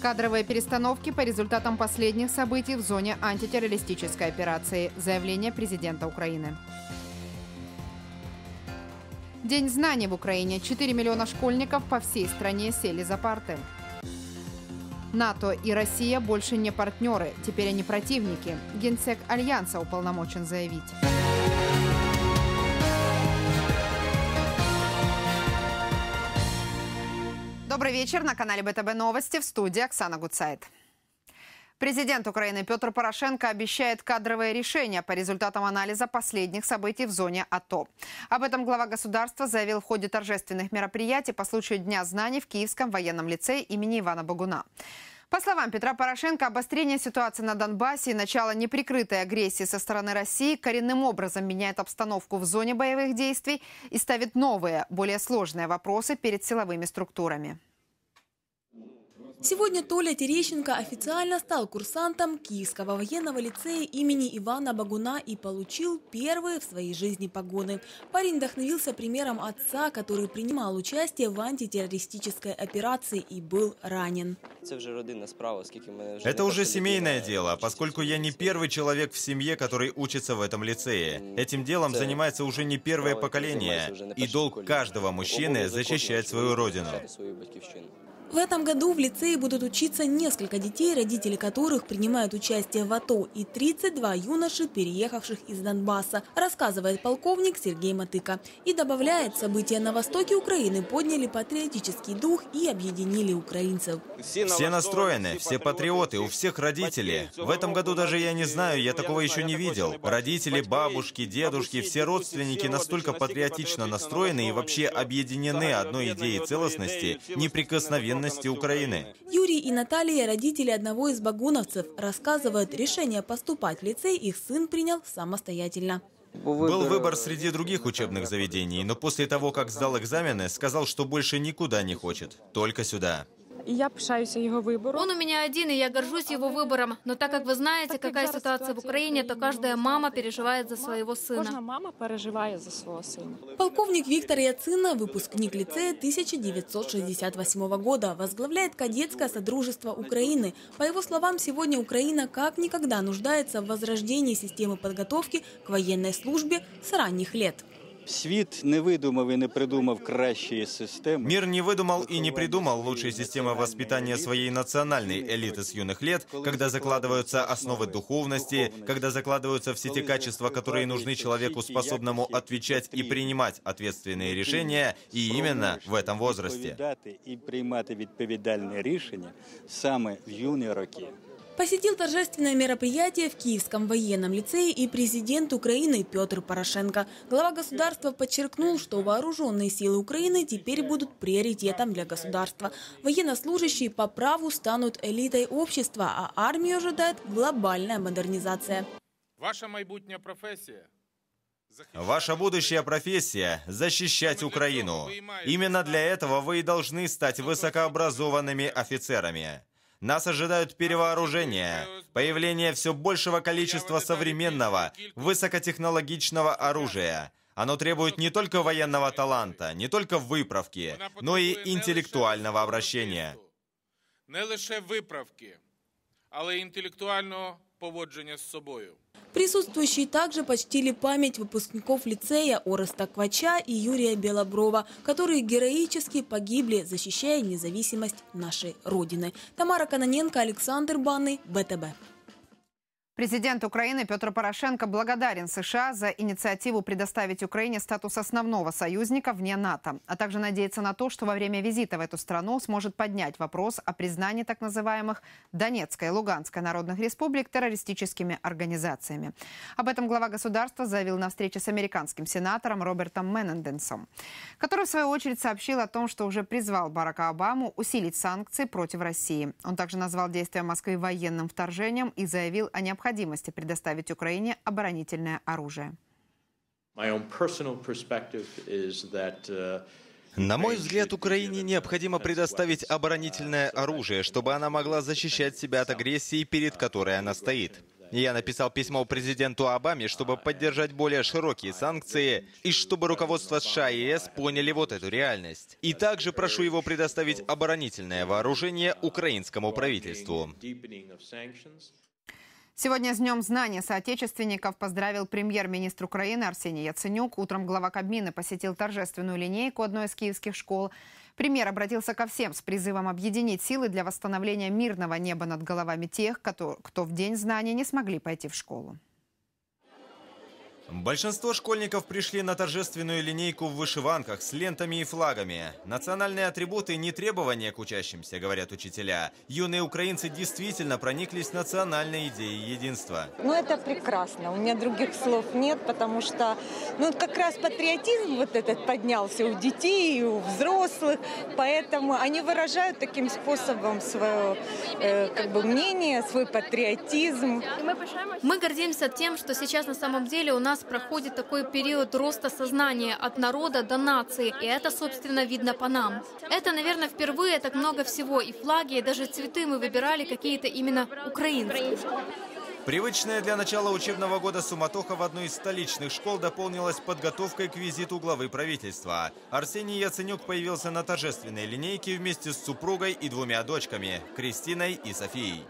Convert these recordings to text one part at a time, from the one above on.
Кадровые перестановки по результатам последних событий в зоне антитеррористической операции. Заявление президента Украины. День знаний в Украине. 4 миллиона школьников по всей стране сели за парты. НАТО и Россия больше не партнеры, теперь они противники. Генсек Альянса уполномочен заявить. Добрый вечер. На канале БТБ Новости. В студии Оксана Гуцайт. Президент Украины Петр Порошенко обещает кадровые решения по результатам анализа последних событий в зоне АТО. Об этом глава государства заявил в ходе торжественных мероприятий по случаю Дня знаний в Киевском военном лицее имени Ивана Богуна. По словам Петра Порошенко, обострение ситуации на Донбассе и начало неприкрытой агрессии со стороны России коренным образом меняет обстановку в зоне боевых действий и ставит новые, более сложные вопросы перед силовыми структурами. Сегодня Толя Терещенко официально стал курсантом Киевского военного лицея имени Ивана Богуна и получил первые в своей жизни погоны. Парень вдохновился примером отца, который принимал участие в антитеррористической операции и был ранен. Это уже семейное дело, поскольку я не первый человек в семье, который учится в этом лицее. Этим делом занимается уже не первое поколение. И долг каждого мужчины – защищать свою родину. В этом году в лицее будут учиться несколько детей, родители которых принимают участие в АТО, и 32 юноши, переехавших из Донбасса, рассказывает полковник Сергей Мотыка. И добавляет, события на востоке Украины подняли патриотический дух и объединили украинцев. Все настроены, все патриоты, у всех родители. В этом году даже я не знаю, я такого еще не видел. Родители, бабушки, дедушки, все родственники настолько патриотично настроены и вообще объединены одной идеей целостности, неприкосновенности Украины. Юрий и Наталья, родители одного из богуновцев, рассказывают, решение поступать в лицей их сын принял самостоятельно. Был выбор среди других учебных заведений, но после того, как сдал экзамены, сказал, что больше никуда не хочет, только сюда. Я пишаюся его выбором. Он у меня один, и я горжусь его выбором. Но так как вы знаете, какая ситуация в Украине, то каждая мама переживает за своего сына. Кожна мама переживає за свого сина. Полковник Виктор Яцина, выпускник лицея 1968 года, возглавляет кадетское содружество Украины. По его словам, сегодня Украина как никогда нуждается в возрождении системы подготовки к военной службе с ранних лет. Світ не видумав і не придумав кращої системи. Мир не выдумал и не придумал лучшей системы воспитания своей национальной элиты с юных лет, когда закладываются основы духовности, когда закладываются все те качества, которые нужны человеку, способному отвечать и принимать ответственные решения, и именно в этом возрасте. І приймати відповідальні рішення саме в юні роки. Посетил торжественное мероприятие в Киевском военном лицее и президент Украины Петр Порошенко. Глава государства подчеркнул, что вооруженные силы Украины теперь будут приоритетом для государства. Военнослужащие по праву станут элитой общества, а армию ожидает глобальная модернизация. Ваша майбутня профессия. Ваша будущая профессия – защищать Украину. Именно для этого вы и должны стать высокообразованными офицерами. Нас ожидают перевооружения, появление все большего количества современного, высокотехнологичного оружия. Оно требует не только военного таланта, не только выправки, но и интеллектуального обращения. Не лише виправки, але й інтелектуального поводження з собою. Присутствующие также почтили память выпускников лицея Ореста Квача и Юрия Белоброва, которые героически погибли, защищая независимость нашей Родины. Тамара Каноненко, Александр Банный, БТБ. Президент Украины Петр Порошенко благодарен США за инициативу предоставить Украине статус основного союзника вне НАТО, а также надеется на то, что во время визита в эту страну сможет поднять вопрос о признании так называемых Донецкой и Луганской народных республик террористическими организациями. Об этом глава государства заявил на встрече с американским сенатором Робертом Менендесом, который в свою очередь сообщил о том, что уже призвал Барака Обаму усилить санкции против России. Он также назвал действия Москвы военным вторжением и заявил о необходимости предоставить Украине оборонительное оружие. На мой взгляд, Украине необходимо предоставить оборонительное оружие, чтобы она могла защищать себя от агрессии, перед которой она стоит. Я написал письмо президенту Обаме, чтобы поддержать более широкие санкции и чтобы руководство США и ЕС поняли вот эту реальность. И также прошу его предоставить оборонительное вооружение украинскому правительству. Сегодня с Днем знания соотечественников поздравил премьер-министр Украины Арсений Яценюк. Утром глава Кабмина посетил торжественную линейку одной из киевских школ. Премьер обратился ко всем с призывом объединить силы для восстановления мирного неба над головами тех, кто в День знания не смогли пойти в школу. Большинство школьников пришли на торжественную линейку в вышиванках с лентами и флагами. Национальные атрибуты не требования к учащимся, говорят учителя. Юные украинцы действительно прониклись национальной идеей единства. Это прекрасно. У меня других слов нет, потому что как раз патриотизм вот этот поднялся у детей и у взрослых. Поэтому они выражают таким способом свое мнение, свой патриотизм. Мы гордимся тем, что сейчас на самом деле у нас проходит такой период роста сознания от народа до нации, и это, собственно, видно по нам. Это, наверное, впервые так много всего, и флаги, и даже цветы мы выбирали какие-то именно украинские. Привычная для начала учебного года суматоха в одной из столичных школ дополнилась подготовкой к визиту главы правительства. Арсений Яценюк появился на торжественной линейке вместе с супругой и двумя дочками – Кристиной и Софией.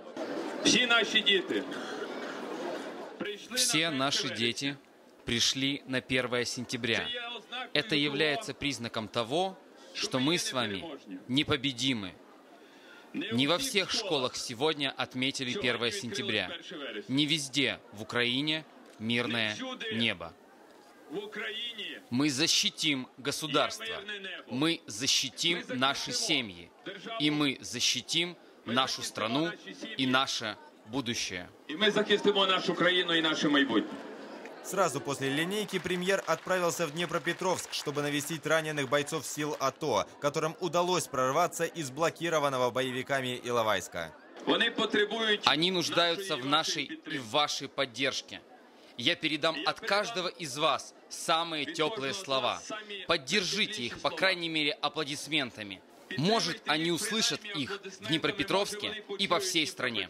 Все наши дети пришли на 1 сентября. Это является признаком того, что мы с вами непобедимы. Не во всех школах сегодня отметили 1 сентября. Не везде в Украине мирное небо. Мы защитим государство, мы защитим наши семьи, и мы защитим нашу страну и наше будущее. И мы защитим нашу страну и наше майбутнє. Сразу после линейки премьер отправился в Днепропетровск, чтобы навестить раненых бойцов сил АТО, которым удалось прорваться из блокированного боевиками Иловайска. Они нуждаются в нашей и в вашей поддержке. Я передам от каждого из вас самые теплые слова. Поддержите их, по крайней мере, аплодисментами. Может, они услышат их в Днепропетровске и по всей стране.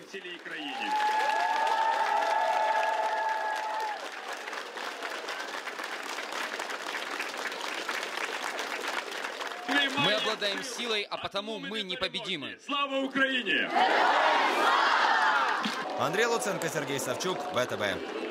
Мы обладаем силой, а потому мы непобедимы. Слава Украине! Андрей Луценко, Сергей Савчук, ВТБ.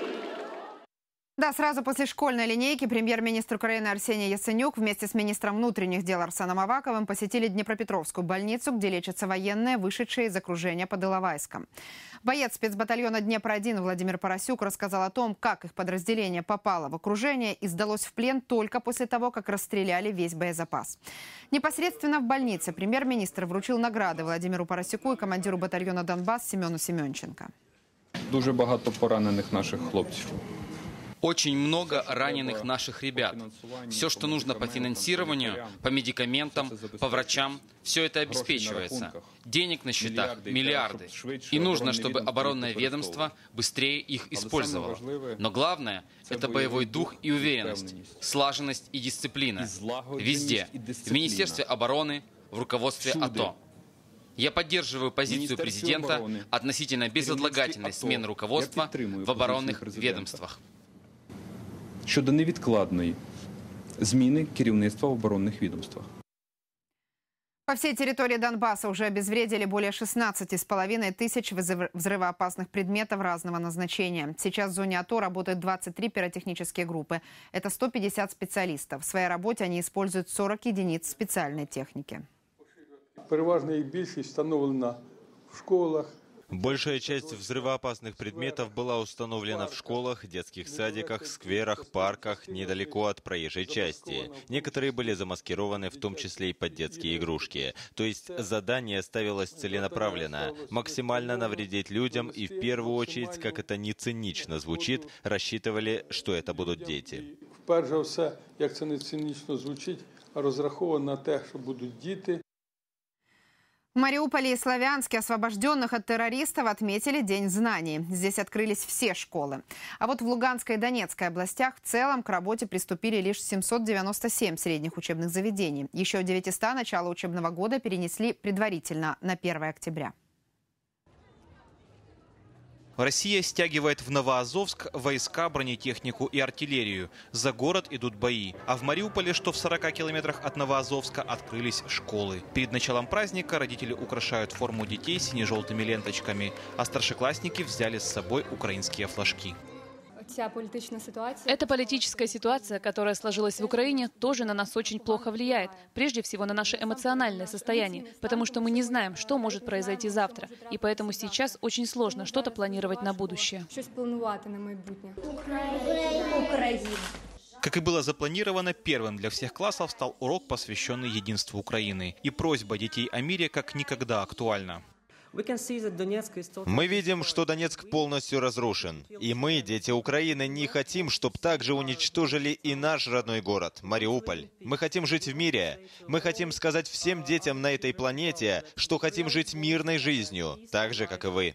Да, сразу после школьной линейки премьер-министр Украины Арсений Яценюк вместе с министром внутренних дел Арсеном Аваковым посетили Днепропетровскую больницу, где лечатся военные, вышедшие из окружения под Иловайском. Боец спецбатальона Днепр-1 Владимир Поросюк рассказал о том, как их подразделение попало в окружение и сдалось в плен только после того, как расстреляли весь боезапас. Непосредственно в больнице премьер-министр вручил награды Владимиру Поросюку и командиру батальона «Донбасс» Семену Семенченко. Дуже багато поранених наших хлопців. Очень много раненых наших ребят. Все, что нужно по финансированию, по медикаментам, по врачам, все это обеспечивается. Денег на счетах миллиарды. И нужно, чтобы оборонное ведомство быстрее их использовало. Но главное – это боевой дух и уверенность, слаженность и дисциплина. Везде. В Министерстве обороны, в руководстве АТО. Я поддерживаю позицию президента относительно безотлагательной смены руководства в оборонных ведомствах. Щодо невідкладної зміни керівництва в оборонних відомствах. По всей территории Донбасса уже обезвредили более 16,5 тысяч взрывоопасных предметов разного назначения. Сейчас в зоне АТО работают 23 пиротехнические группы. Это 150 специалистов. В своей работе они используют 40 единиц специальной техники. Переважна їх більшість встановлена в школах. Большая часть взрывоопасных предметов была установлена в школах, детских садиках, скверах, парках, недалеко от проезжей части. Некоторые были замаскированы, в том числе и под детские игрушки. То есть задание ставилось целенаправленно, максимально навредить людям и в первую очередь, как это не цинично звучит, рассчитывали, что это будут дети. Перш за все, як це не цинічно звучить, розраховано на те, що будуть діти. В Мариуполе и Славянске освобожденных от террористов отметили День знаний. Здесь открылись все школы. А вот в Луганской и Донецкой областях в целом к работе приступили лишь 797 средних учебных заведений. Еще 900 начало учебного года перенесли предварительно на 1 октября. Россия стягивает в Новоазовск войска, бронетехнику и артиллерию. За город идут бои. А в Мариуполе, что в 40 километрах от Новоазовска, открылись школы. Перед началом праздника родители украшают форму детей сине-желтыми ленточками, а старшеклассники взяли с собой украинские флажки. Эта политическая ситуация, которая сложилась в Украине, тоже на нас очень плохо влияет. Прежде всего на наше эмоциональное состояние, потому что мы не знаем, что может произойти завтра. И поэтому сейчас очень сложно что-то планировать на будущее. Как и было запланировано, первым для всех классов стал урок, посвященный единству Украины. И просьба детей о мире как никогда актуальна. Мы видим, что Донецк полностью разрушен. И мы, дети Украины, не хотим, чтобы также уничтожили и наш родной город, Мариуполь. Мы хотим жить в мире. Мы хотим сказать всем детям на этой планете, что хотим жить мирной жизнью, так же, как и вы.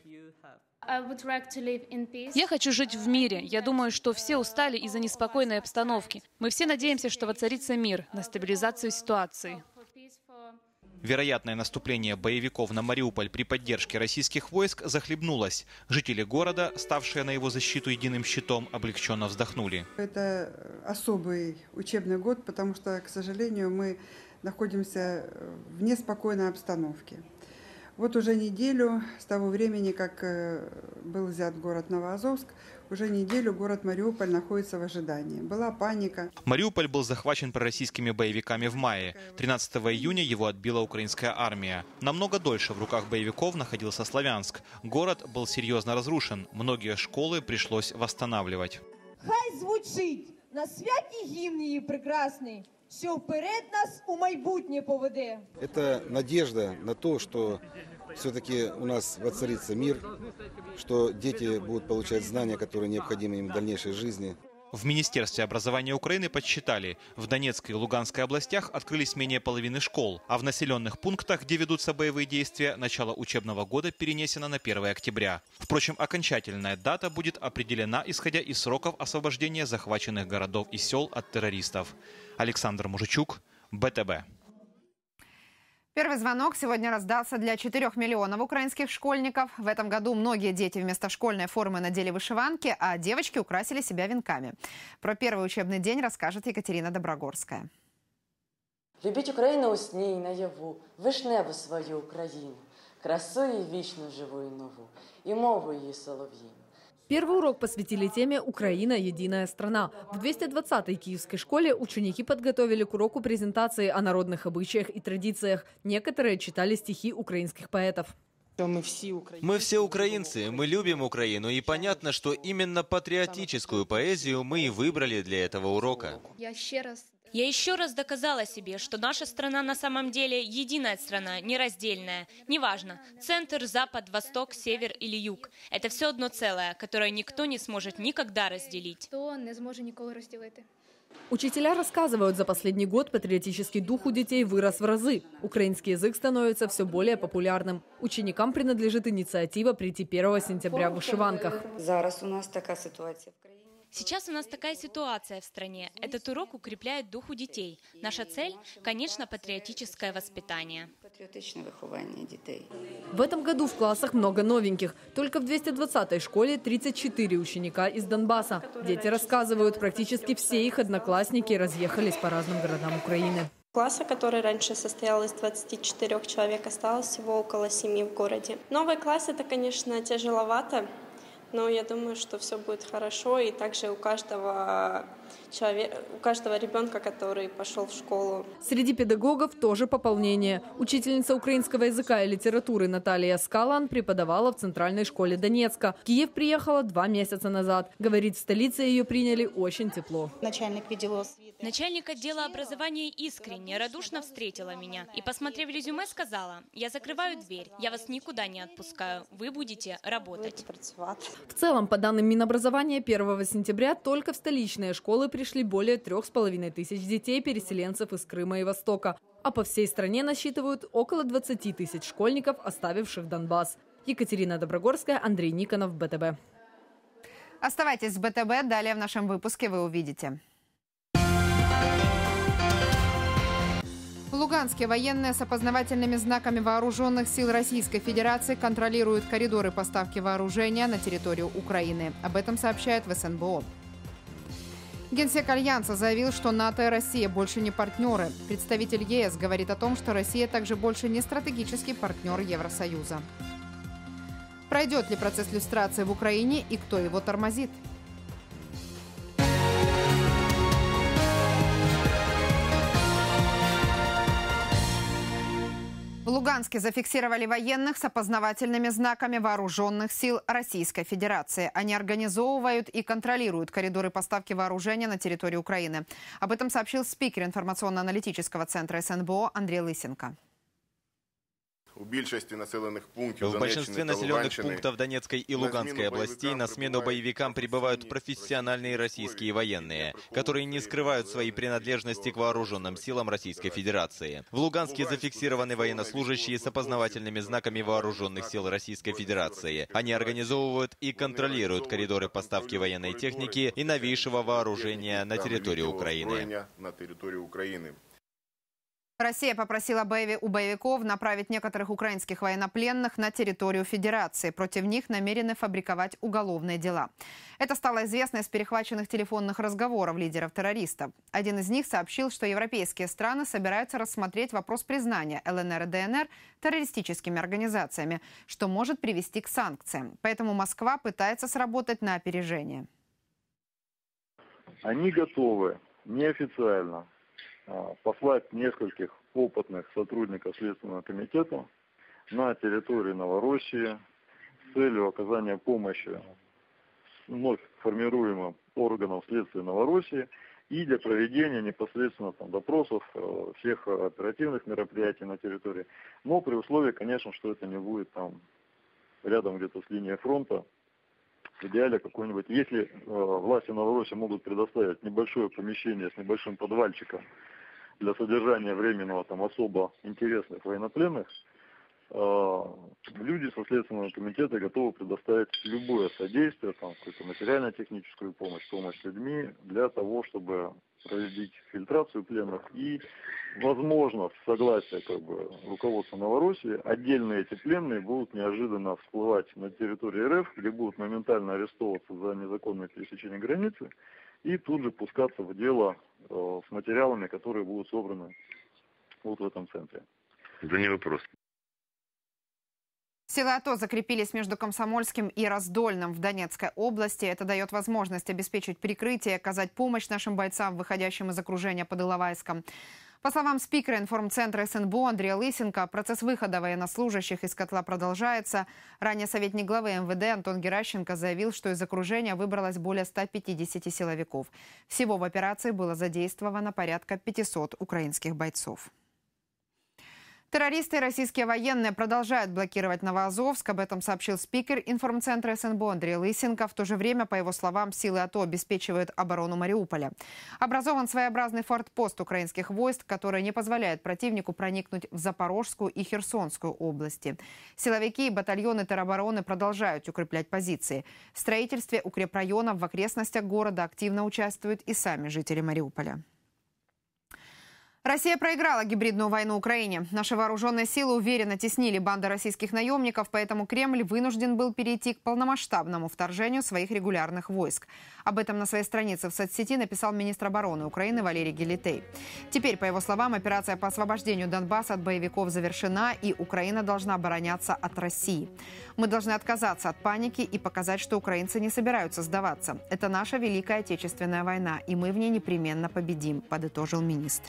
Я хочу жить в мире. Я думаю, что все устали из-за неспокойной обстановки. Мы все надеемся, что воцарится мир, на стабилизацию ситуации. Вероятное наступление боевиков на Мариуполь при поддержке российских войск захлебнулось. Жители города, ставшие на его защиту единым щитом, облегченно вздохнули. Это особый учебный год, потому что, к сожалению, мы находимся в неспокойной обстановке. Вот уже неделю с того времени, как был взят город Новоазовск, уже неделю город Мариуполь находится в ожидании. Была паника. Мариуполь был захвачен пророссийскими боевиками в мае. 13 июня его отбила украинская армия. Намного дольше в руках боевиков находился Славянск. Город был серьезно разрушен. Многие школы пришлось восстанавливать. Хай звучить на святі гімні прекрасний, що вперед нас у майбутнє поведе. Это надежда на то, что все-таки у нас воцарится мир, что дети будут получать знания, которые необходимы им в дальнейшей жизни. В Министерстве образования Украины подсчитали, в Донецкой и Луганской областях открылись менее половины школ, а в населенных пунктах, где ведутся боевые действия, начало учебного года перенесено на 1 октября. Впрочем, окончательная дата будет определена, исходя из сроков освобождения захваченных городов и сел от террористов. Александр Мужичук, БТБ. Первый звонок сегодня раздался для 4 миллионов украинских школьников. В этом году многие дети вместо школьной формы надели вышиванки, а девочки украсили себя венками. Про первый учебный день расскажет Екатерина Доброгорская. Любіть Україну у сні й наяву, вишневу свою Україну, красу її вічну живу і нову, і мову її солов'їну. Первый урок посвятили теме «Украина – единая страна». В 220-й киевской школе ученики подготовили к уроку презентации о народных обычаях и традициях. Некоторые читали стихи украинских поэтов. Мы все украинцы, мы любим Украину, и понятно, что именно патриотическую поэзию мы и выбрали для этого урока. Я еще раз доказала себе, что наша страна на самом деле единая страна, нераздельная. Неважно, центр, запад, восток, север или юг. Это все одно целое, которое никто не сможет никогда разделить. Учителя рассказывают, за последний год патриотический дух у детей вырос в разы. Украинский язык становится все более популярным. Ученикам принадлежит инициатива прийти 1 сентября в вышиванках. Сейчас у нас такая ситуация в стране. Этот урок укрепляет дух у детей. Наша цель, конечно, патриотическое воспитание. В этом году в классах много новеньких. Только в 220-й школе 34 ученика из Донбасса. Дети рассказывают, практически все их одноклассники разъехались по разным городам Украины. Класса, который раньше состоял из 24 человек, осталось всего около 7 в городе. Новый класс — это, конечно, тяжеловато. Но я думаю, что все будет хорошо, и также у каждого ребенка, который пошел в школу. Среди педагогов тоже пополнение. Учительница украинского языка и литературы Наталья Скалан преподавала в Центральной школе Донецка. В Киев приехала 2 месяца назад. Говорит, в столице ее приняли очень тепло. Начальник отдела образования искренне, радушно встретила меня. И, посмотрев резюме, сказала: «Я закрываю дверь, я вас никуда не отпускаю, вы будете работать». В целом, по данным Минобразования, 1 сентября только в столичные школы пришли более 3500 детей-переселенцев из Крыма и Востока. А по всей стране насчитывают около 20 000 школьников, оставивших Донбасс. Екатерина Доброгорская, Андрей Никонов, БТБ. Оставайтесь с БТБ. Далее в нашем выпуске вы увидите. В Луганске военные с опознавательными знаками вооруженных сил Российской Федерации контролируют коридоры поставки вооружения на территорию Украины. Об этом сообщает в СНБО. Генсек Альянса заявил, что НАТО и Россия больше не партнеры. Представитель ЕС говорит о том, что Россия также больше не стратегический партнер Евросоюза. Пройдет ли процесс люстрации в Украине и кто его тормозит? В Луганске зафиксировали военных с опознавательными знаками вооруженных сил Российской Федерации. Они организовывают и контролируют коридоры поставки вооружения на территорию Украины. Об этом сообщил спикер информационно-аналитического центра СНБО Андрей Лысенко. В большинстве населенных пунктов Донецкой и Луганской областей на смену боевикам прибывают профессиональные российские военные, которые не скрывают своей принадлежности к вооруженным силам Российской Федерации. В Луганске зафиксированы военнослужащие с опознавательными знаками вооруженных сил Российской Федерации. Они организовывают и контролируют коридоры поставки военной техники и новейшего вооружения на территорию Украины. Россия попросила у боевиков направить некоторых украинских военнопленных на территорию Федерации. Против них намерены фабриковать уголовные дела. Это стало известно из перехваченных телефонных разговоров лидеров террористов. Один из них сообщил, что европейские страны собираются рассмотреть вопрос признания ЛНР и ДНР террористическими организациями, что может привести к санкциям. Поэтому Москва пытается сработать на опережение. Они готовы неофициально послать нескольких опытных сотрудников Следственного комитета на территорию Новороссии с целью оказания помощи вновь формируемым органам следствия Новороссии и для проведения непосредственно допросов, всех оперативных мероприятий на территории. Но при условии, конечно, что это не будет рядом где-то с линией фронта. В идеале какой-нибудь, если власти Новороссии могут предоставить небольшое помещение с небольшим подвальчиком для содержания временного особо интересных военнопленных, люди со Следственного комитета готовы предоставить любое содействие, какую-то материально-техническую помощь, помощь с людьми для того, чтобы проводить фильтрацию пленных и, возможно, в согласии руководства Новороссии, отдельные эти пленные будут неожиданно всплывать на территории РФ, где будут моментально арестовываться за незаконное пересечение границы и тут же пускаться в дело с материалами, которые будут собраны вот в этом центре. Это не вопрос. Силы АТО закрепились между Комсомольским и Раздольным в Донецкой области. Это дает возможность обеспечить прикрытие, оказать помощь нашим бойцам, выходящим из окружения под Иловайском. По словам спикера информцентра СНБО Андрея Лысенко, процесс выхода военнослужащих из котла продолжается. Ранее советник главы МВД Антон Геращенко заявил, что из окружения выбралось более 150 силовиков. Всего в операции было задействовано порядка 500 украинских бойцов. Террористы и российские военные продолжают блокировать Новоазовск. Об этом сообщил спикер информцентра СНБО Андрей Лысенко. В то же время, по его словам, силы АТО обеспечивают оборону Мариуполя. Образован своеобразный форпост украинских войск, который не позволяет противнику проникнуть в Запорожскую и Херсонскую области. Силовики и батальоны теробороны продолжают укреплять позиции. В строительстве укрепрайонов в окрестностях города активно участвуют и сами жители Мариуполя. Россия проиграла гибридную войну Украине. Наши вооруженные силы уверенно теснили банды российских наемников, поэтому Кремль вынужден был перейти к полномасштабному вторжению своих регулярных войск. Об этом на своей странице в соцсети написал министр обороны Украины Валерий Гелетей. Теперь, по его словам, операция по освобождению Донбасса от боевиков завершена, и Украина должна обороняться от России. Мы должны отказаться от паники и показать, что украинцы не собираются сдаваться. Это наша Великая Отечественная война, и мы в ней непременно победим, подытожил министр.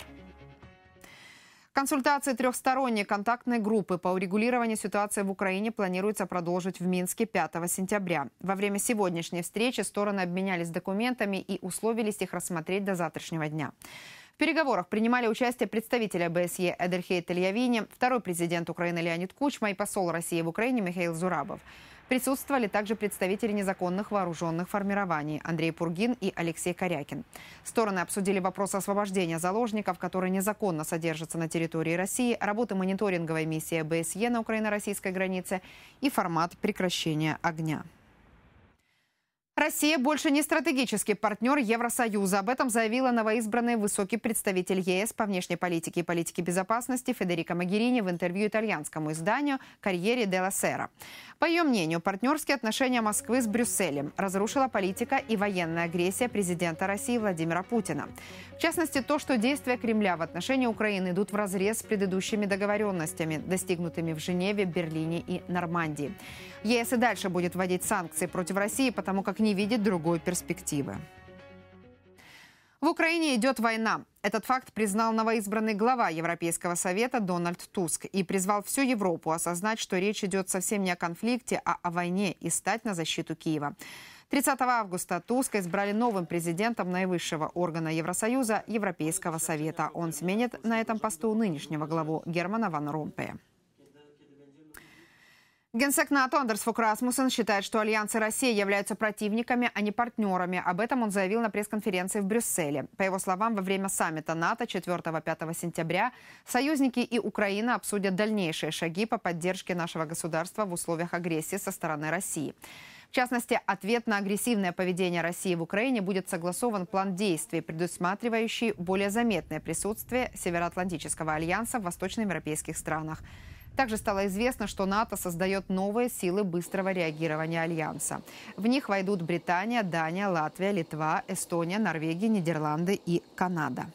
Консультации трехсторонней контактной группы по урегулированию ситуации в Украине планируется продолжить в Минске 5 сентября. Во время сегодняшней встречи стороны обменялись документами и условились их рассмотреть до завтрашнего дня. В переговорах принимали участие представители ОБСЕ Эдельхейт Ильявини, второй президент Украины Леонид Кучма и посол России в Украине Михаил Зурабов. Присутствовали также представители незаконных вооруженных формирований Андрей Пургин и Алексей Корякин. Стороны обсудили вопрос освобождения заложников, которые незаконно содержатся на территории России, работы мониторинговой миссии ОБСЕ на украино-российской границе и формат прекращения огня. Россия больше не стратегический партнер Евросоюза. Об этом заявила новоизбранный высокий представитель ЕС по внешней политике и политике безопасности Федерико Могерини в интервью итальянскому изданию «Корьере делла Сера». По ее мнению, партнерские отношения Москвы с Брюсселем разрушила политика и военная агрессия президента России Владимира Путина. В частности, то, что действия Кремля в отношении Украины идут вразрез с предыдущими договоренностями, достигнутыми в Женеве, Берлине и Нормандии. ЕС и дальше будет вводить санкции против России, потому как не видит другой перспективы. В Украине идет война. Этот факт признал новоизбранный глава Европейского совета Дональд Туск и призвал всю Европу осознать, что речь идет совсем не о конфликте, а о войне, и стать на защиту Киева. 30 августа Туска избрали новым президентом наивысшего органа Евросоюза – Европейского совета. Он сменит на этом посту нынешнего главу Германа ван Ромпея. Генсек НАТО Андерс Фок Расмуссен считает, что Альянс и Россия являются противниками, а не партнерами. Об этом он заявил на пресс-конференции в Брюсселе. По его словам, во время саммита НАТО 4-5 сентября союзники и Украина обсудят дальнейшие шаги по поддержке нашего государства в условиях агрессии со стороны России. В частности, ответ на агрессивное поведение России в Украине будет согласован план действий, предусматривающий более заметное присутствие Североатлантического альянса в восточноевропейских странах. Также стало известно, что НАТО создает новые силы быстрого реагирования Альянса. В них войдут Британия, Дания, Латвия, Литва, Эстония, Норвегия, Нидерланды и Канада.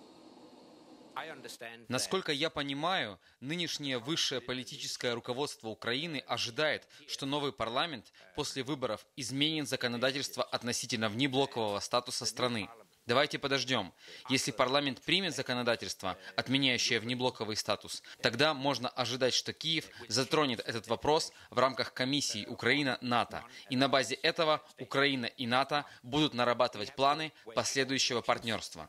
Насколько я понимаю, нынешнее высшее политическое руководство Украины ожидает, что новый парламент после выборов изменит законодательство относительно внеблокового статуса страны. Давайте подождем. Если парламент примет законодательство, отменяющее внеблоковый статус, тогда можно ожидать, что Киев затронет этот вопрос в рамках комиссии Украина-НАТО. И на базе этого Украина и НАТО будут нарабатывать планы последующего партнерства.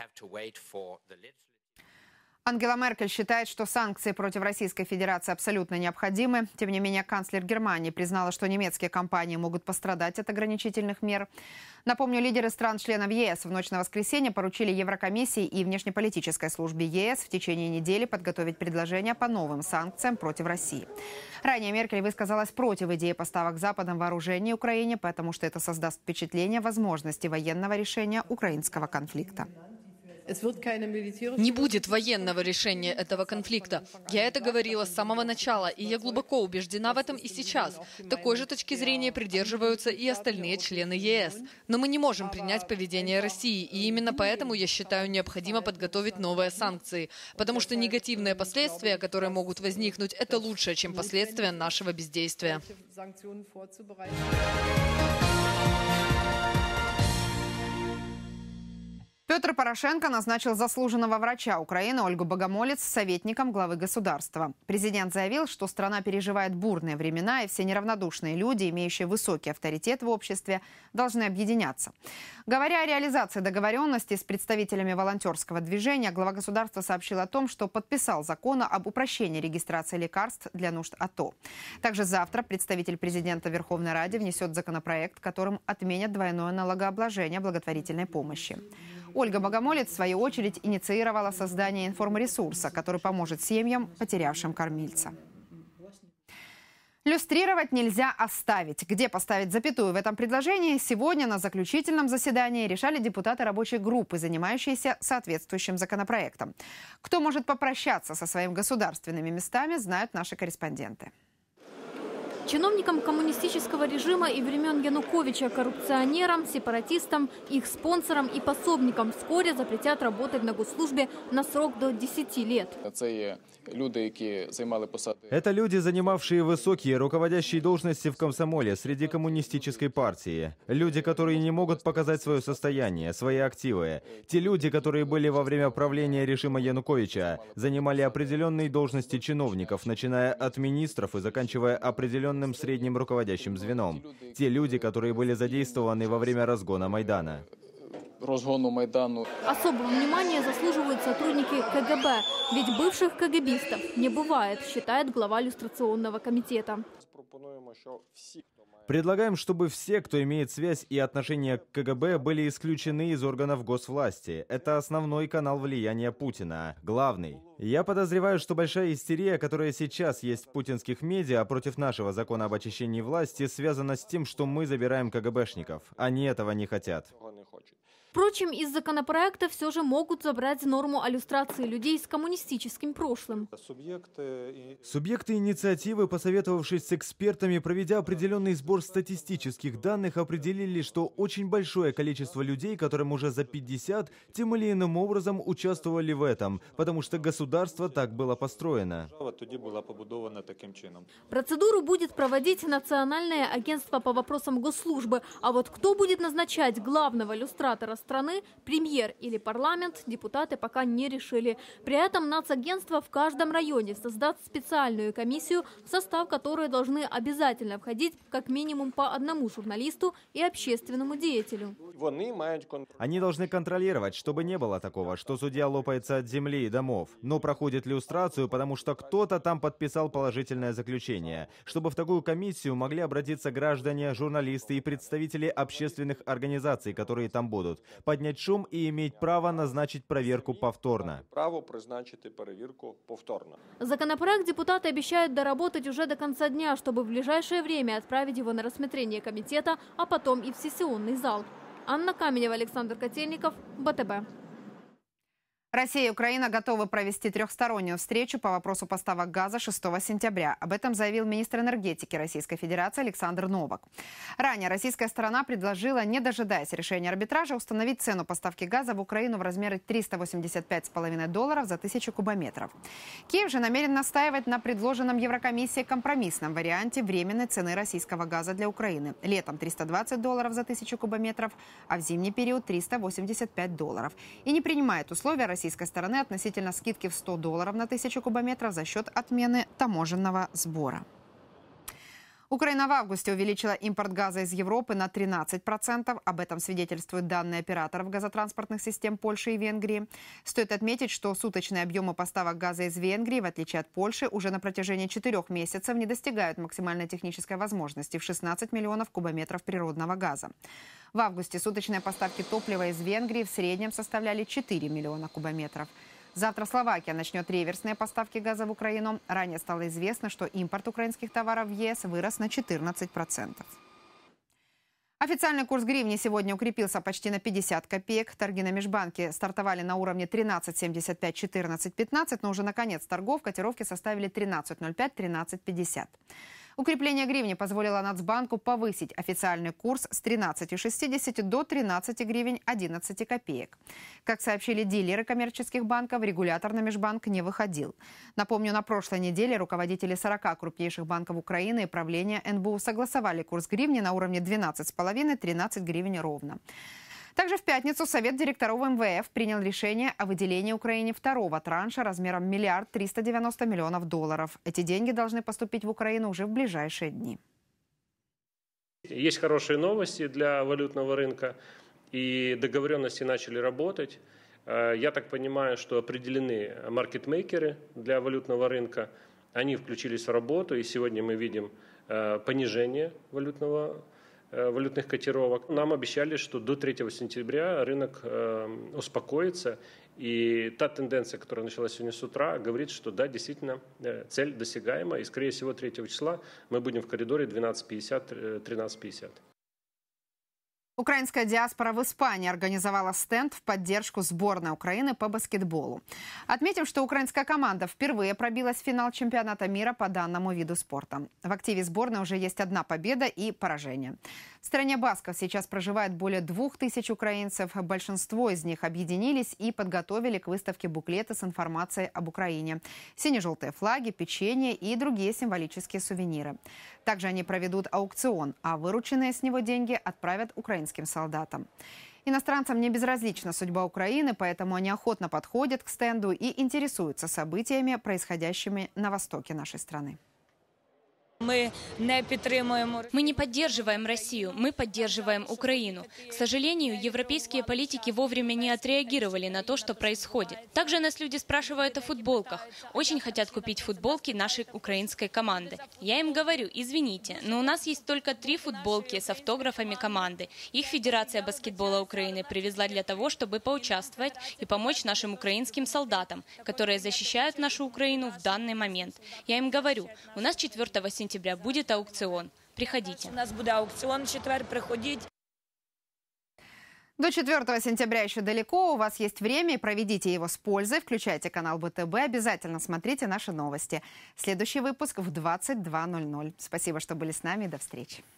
Ангела Меркель считает, что санкции против Российской Федерации абсолютно необходимы. Тем не менее, канцлер Германии признала, что немецкие компании могут пострадать от ограничительных мер. Напомню, лидеры стран-членов ЕС в ночь на воскресенье поручили Еврокомиссии и внешнеполитической службе ЕС в течение недели подготовить предложения по новым санкциям против России. Ранее Меркель высказалась против идеи поставок Западом вооружений Украине, потому что это создаст впечатление возможности военного решения украинского конфликта. Не будет военного решения этого конфликта. Я это говорила с самого начала, и я глубоко убеждена в этом и сейчас. Такой же точки зрения придерживаются и остальные члены ЕС. Но мы не можем принять поведение России, и именно поэтому, я считаю, необходимо подготовить новые санкции. Потому что негативные последствия, которые могут возникнуть, это лучше, чем последствия нашего бездействия. Петр Порошенко назначил заслуженного врача Украины Ольгу Богомолец советником главы государства. Президент заявил, что страна переживает бурные времена, и все неравнодушные люди, имеющие высокий авторитет в обществе, должны объединяться. Говоря о реализации договоренности с представителями волонтерского движения, глава государства сообщил о том, что подписал закон об упрощении регистрации лекарств для нужд АТО. Также завтра представитель президента в Верховной Раде внесет законопроект, которым отменят двойное налогообложение благотворительной помощи. Ольга Богомолец, в свою очередь, инициировала создание информресурса, который поможет семьям, потерявшим кормильца. Люстрировать нельзя оставить. Где поставить запятую в этом предложении, сегодня на заключительном заседании решали депутаты рабочей группы, занимающиеся соответствующим законопроектом. Кто может попрощаться со своими государственными местами, знают наши корреспонденты. Чиновникам коммунистического режима и времен Януковича, коррупционерам, сепаратистам, их спонсорам и пособникам вскоре запретят работать на госслужбе на срок до 10 лет. Это люди, занимавшие высокие руководящие должности в комсомоле среди коммунистической партии. Люди, которые не могут показать свое состояние, свои активы. Те люди, которые были во время правления режима Януковича, занимали определенные должности чиновников, начиная от министров и заканчивая определенным средним руководящим звеном. Те люди, которые были задействованы во время разгона Майдана. Особого внимания заслуживают сотрудники КГБ, ведь бывших КГБистов не бывает, считает глава люстрационного комитета. Предлагаем, чтобы все, кто имеет связь и отношение к КГБ, были исключены из органов госвласти. Это основной канал влияния Путина. Главный. Я подозреваю, что большая истерия, которая сейчас есть в путинских медиа против нашего закона об очищении власти, связана с тем, что мы забираем КГБшников. Они этого не хотят. Впрочем, из законопроекта все же могут забрать норму о люстрации людей с коммунистическим прошлым. Субъекты инициативы, посоветовавшись с экспертами, проведя определенный сбор статистических данных, определили, что очень большое количество людей, которым уже за 50, тем или иным образом участвовали в этом, потому что государство так было построено. Процедуру будет проводить Национальное агентство по вопросам госслужбы, а вот кто будет назначать главного люстратора страны, премьер или парламент, депутаты пока не решили. При этом нацагентство в каждом районе создаст специальную комиссию, в состав которой должны обязательно входить как минимум по одному журналисту и общественному деятелю. Они должны контролировать, чтобы не было такого, что судья лопается от земли и домов, но проходит люстрацию, потому что кто-то там подписал положительное заключение, чтобы в такую комиссию могли обратиться граждане, журналисты и представители общественных организаций, которые там будут, поднять шум и иметь право назначить проверку повторно. Законопроект депутаты обещают доработать уже до конца дня, чтобы в ближайшее время отправить его на рассмотрение комитета, а потом и в сессионный зал. Анна Каменева, Александр Котельников, БТБ. Россия и Украина готовы провести трехстороннюю встречу по вопросу поставок газа 6 сентября. Об этом заявил министр энергетики Российской Федерации Александр Новак. Ранее российская сторона предложила, не дожидаясь решения арбитража, установить цену поставки газа в Украину в размере $385,5 за 1000 кубометров. Киев же намерен настаивать на предложенном Еврокомиссией компромиссном варианте временной цены российского газа для Украины. Летом $320 за 1000 кубометров, а в зимний период $385. И не принимает условия российской стороны относительно скидки в $100 на 1000 кубометров за счет отмены таможенного сбора. Украина в августе увеличила импорт газа из Европы на 13%. Об этом свидетельствуют данные операторов газотранспортных систем Польши и Венгрии. Стоит отметить, что суточные объемы поставок газа из Венгрии, в отличие от Польши, уже на протяжении 4 месяцев не достигают максимальной технической возможности в 16 миллионов кубометров природного газа. В августе суточные поставки топлива из Венгрии в среднем составляли 4 миллиона кубометров. Завтра Словакия начнет реверсные поставки газа в Украину. Ранее стало известно, что импорт украинских товаров в ЕС вырос на 14%. Официальный курс гривни сегодня укрепился почти на 50 копеек. Торги на межбанке стартовали на уровне 13,75-14,15, но уже на конец торгов котировки составили 13,05-13,50. Укрепление гривни позволило Нацбанку повысить официальный курс с 13,60 до 13 гривен 11 копеек. Как сообщили дилеры коммерческих банков, регулятор на межбанк не выходил. Напомню, на прошлой неделе руководители 40 крупнейших банков Украины и правления НБУ согласовали курс гривни на уровне 12,5-13 гривен ровно. Также в пятницу Совет директоров МВФ принял решение о выделении Украине второго транша размером $1 390 миллионов. Эти деньги должны поступить в Украину уже в ближайшие дни. Есть хорошие новости для валютного рынка, и договоренности начали работать. Я так понимаю, что определены маркетмейкеры для валютного рынка. Они включились в работу, и сегодня мы видим понижение валютных котировок. Нам обещали, что до 3 сентября рынок успокоится. И та тенденция, которая началась сегодня с утра, говорит, что да, действительно, цель досягаема. И, скорее всего, 3 числа мы будем в коридоре 12.50-13.50. Украинская диаспора в Испании организовала стенд в поддержку сборной Украины по баскетболу. Отметим, что украинская команда впервые пробилась в финал чемпионата мира по данному виду спорта. В активе сборной уже есть 1 победа и поражение. В стране басков сейчас проживает более 2000 украинцев. Большинство из них объединились и подготовили к выставке буклеты с информацией об Украине. Сине-желтые флаги, печенье и другие символические сувениры. Также они проведут аукцион, а вырученные с него деньги отправят украинским солдатам. Иностранцам не безразлична судьба Украины, поэтому они охотно подходят к стенду и интересуются событиями, происходящими на востоке нашей страны. Мы не поддерживаем Россию, мы поддерживаем Украину. К сожалению, европейские политики вовремя не отреагировали на то, что происходит. Также нас люди спрашивают о футболках. Очень хотят купить футболки нашей украинской команды. Я им говорю, извините, но у нас есть только 3 футболки с автографами команды. Их Федерация баскетбола Украины привезла для того, чтобы поучаствовать и помочь нашим украинским солдатам, которые защищают нашу Украину в данный момент. Я им говорю, у нас 4 сентября будет аукцион. Приходите. У нас будет аукцион в четверг, приходите. До 4 сентября еще далеко, у вас есть время, и проведите его с пользой. Включайте канал БТБ, обязательно смотрите наши новости. Следующий выпуск в 22:00. Спасибо, что были с нами, до встречи.